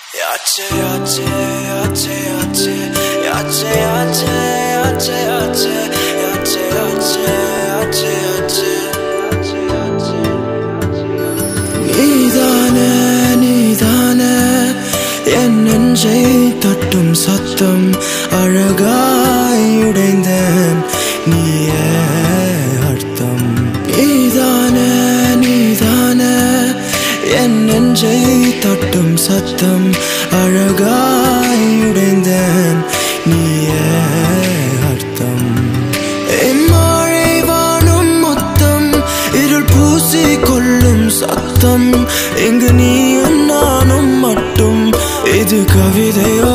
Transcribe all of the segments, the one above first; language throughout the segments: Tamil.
நீதானே நீதானே என் நெஞ்சை தட்டும் சத்தம் அழகாய் உடைந்தேன் நீயே அர்த்தம் நீதானே நீதானே என் நெஞ்சை தட்டும் சத்தம் அழகாய் உடைந்தேன் நீயே அர்த்தம் மழை வானும் மொத்தம் இருள் பூசி கொள்ளும் சத்தம் இங்கு நீயும் நானும் மட்டும் இது கவிதையோ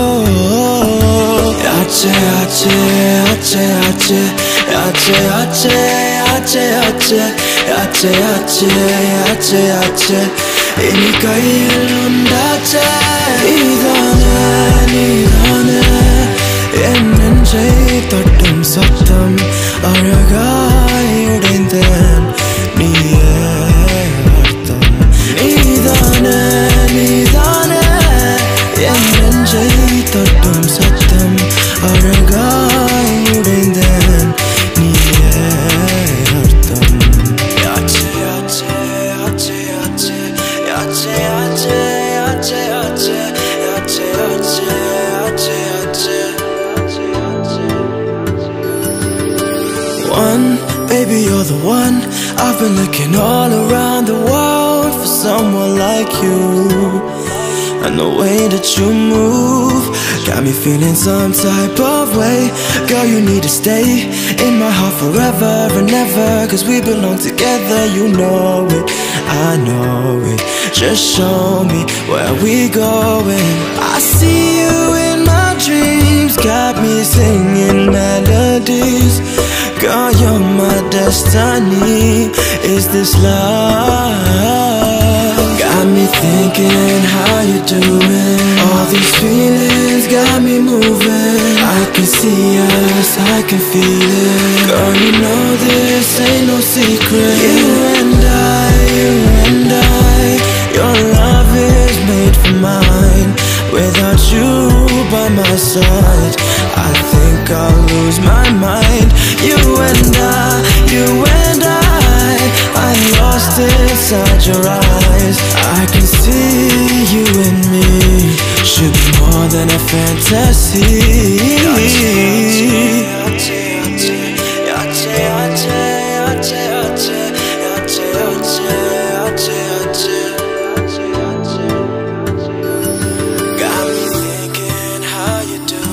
ஆச்சே ஆச்சே ஆச்சே ஆச்சே ஆச்சே ஆச்சே ஆச்சே ஆச்சே ஆச்சே ஆச்சே ஆச்சே ஆச்சே இனி கையில் உண்டாச்சே நீதானே நீதானே என் நெஞ்சை தட்டும் சத்தம் அழகாய் உடைந்தேன் நீயே அர்த்தம் நீதானே நீதானே என் நெஞ்சை தட்டும் சத்தம் அழகாய் உடைந்தேன் நீயே அர்த்தம் ஆச்சே ஆச்சே ஆச்சே ஆச்சே ஆச்சே ஆச்சே ஆச்சே ஆச்சே ஆச்சே ஆச்சே ஆச்சே ஆச்சே One, baby you're the one. I've been looking all around the world for someone like you. And the way that you move got me feeling some type of way. Girl, you need to stay in my heart forever and ever, 'cause we belong together, you know it, I know it. Just show me where we going. I see you in my dreams, got me singing melodies. Girl, you're my destiny. Is this love? Got me thinking how you doing. All these feelings got me moving. I can see us, I can feel it. Girl, you know this ain't no secret. You and I, your love is made for mine. Without you by my side, I think I'll lose my mind. You and I, I'm lost inside your eyes. I can see you in me, should be more than a fantasy. Got me thinking how you do.